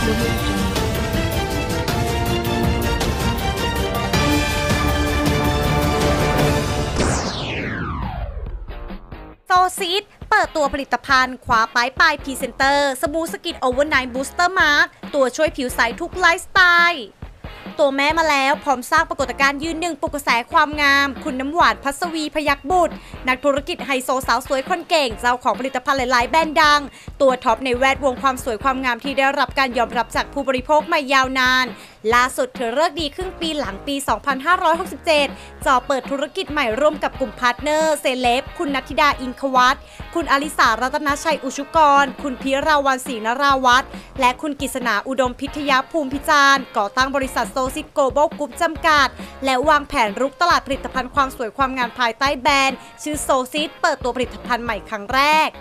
โซซิสเปิดตัวผลิตภัณฑ์คว้าป้ายพรีเซนเตอร์สบู่สกินโอเวอร์ไนท์บูสเตอร์มาร์คตัวช่วยผิวใสทุกไลฟ์สไตล์ตัวแม่มาแล้วพร้อมสร้างปรากฏการณ์ยืนหนึ่งปลุกกระแสความงามคุณน้ำหวานพัสวีพยัคฆ์บุตรนักธุรกิจไฮโซสาวสวยคนเก่งเจ้าของผลิตภัณฑ์หลายๆแบรนด์ดังตัวท็อปในแวดวงความสวยความงามที่ได้รับการยอมรับจากผู้บริโภคมายาวนานล่าสุดเธอเลิกดีครึ่งปีหลังปี 2567 จ่อเปิดธุรกิจใหม่ร่วมกับกลุ่มพาร์ทเนอร์เซเลบคุณนัทธิดาอินควัตคุณอลิสารัตนชัยอุชุกรคุณพิราวันศรีนราวัฒน์และคุณกฤษณาอุดมพิทยาภูมิพิจารณ์ก่อตั้งบริษัทโซซิสโกลบอลกรุ๊ปจำกัดและวางแผนรุกตลาดผลิตภัณฑ์ความสวยความงามภายใต้แบรนด์ชื่อโซซิสเปิดตัวผลิตภัณฑ์ใหม่ครั้งแรก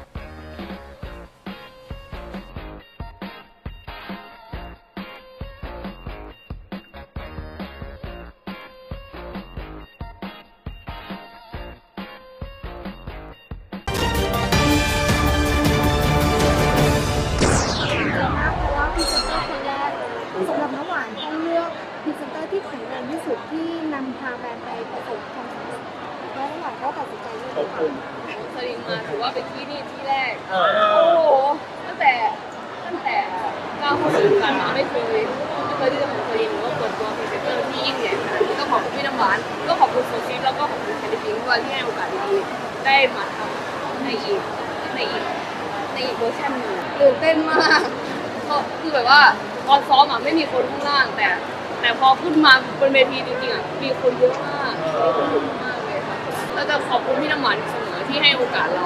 สำหรับน้ำหวานต้องเลือกพรีเซนเตอร์ที่แข็งแรงที่สุดที่นำพาแบรนด์ไปประสบความสำเร็จแล้วน้ำหวานก็ตัดสินใจเลือกสลิงมาถือว่าเป็นที่นี่ที่แรกโอ้โหตั้งแต่ก้าวเข้าสู่วงการมาไม่เคยที่จะของสลิงหรือว่าเปิดตัวพรีเซนเตอร์ที่ยิ่งใหญ่ขนาดนี้ก็ขอบคุณพี่น้ำหวานก็ขอบคุณโซซิสแล้วก็ขอบคุณแคลิฟิงด้วยที่ให้โอกาสดีๆได้มาทำในอีกเวอร์ชันหนึ่งตื่นเต้นมากก็คือแบบว่าตอนซ้อมไม่มีคนข้างล่างแต่พอขึ้นมาบนเวทีจริงๆมีคนเยอะมากเลยค่ะเราจะขอบคุณพี่น้ำหวานเสมอที่ให้โอกาสเรา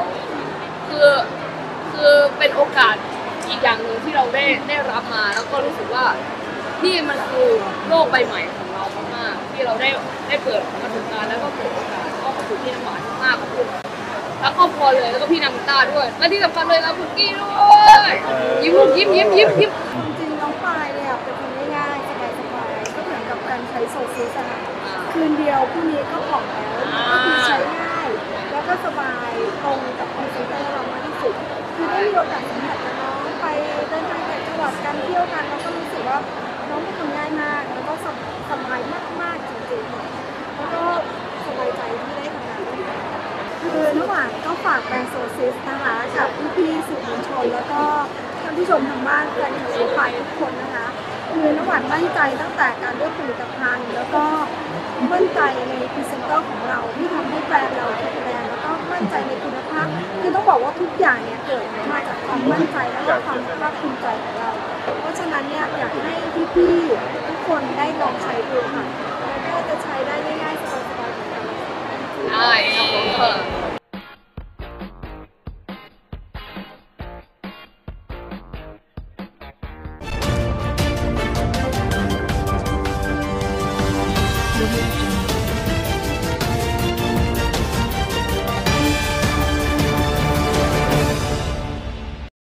คือเป็นโอกาสอีกอย่างหนึ่งที่เราได้รับมาแล้วก็รู้สึกว่านี่มันคือโลกใบใหม่ของเรามากๆที่เราได้เปิดประสบการณ์แล้วก็เปิดโอกาสก็ขอบคุณพี่น้ำหวานมากขอบคุณแล้วครอบครัวเลยแล้วก็พี่นามิต้าด้วยและที่สำคัญเลยแล้วคุณกี้ด้วยยิ้มจริงน้องปายเนี่ยเป็นคนง่ายๆสบายๆก็เหมือนกับการใช้โซซิสค่ะคืนเดียวพรุ่งนี้ก็ผ่องแล้วก็คือใช้ง่ายแล้วก็สบายตรงกับพรีเซนเตอร์เรามากที่สุดคือได้มีโอกาสสัมผัสกับน้องไปเดินทางต่างจังหวัดกันเที่ยวกันเราก็รู้สึกว่าน้องเป็นคนง่ายมากแล้วก็สบายมากๆจริงๆแล้วก็สบายใจที่ได้ทำงานด้วยกันคือน้ำหวานก็ฝากแบรนด์โซซิสนะคะกับพี่ๆสื่อมวลชนแล้วก็ท่านผู้ชมทางบ้านแฟนคลับฝ่ายทุกคนนะคะคือน้ำหวานมั่นใจตั้งแต่การเลือกผลิตภัณฑ์แล้วก็มั่นใจในพรีเซนเตอร์ของเราที่ทำให้แบรนด์เราแข็งแรงแล้วก็มั่นใจในคุณภาพคือต้องบอกว่าทุกอย่างเนี่ยเกิดมาจากความมั่นใจและก็ความภาคภูมิใจของเราเพราะฉะนั้นเนี่ยอยากให้พี่ๆทุกคนได้ลองใช้ดูค่ะแล้วก็จะใช้ได้ง่ายๆสบายๆเหมือนกันได้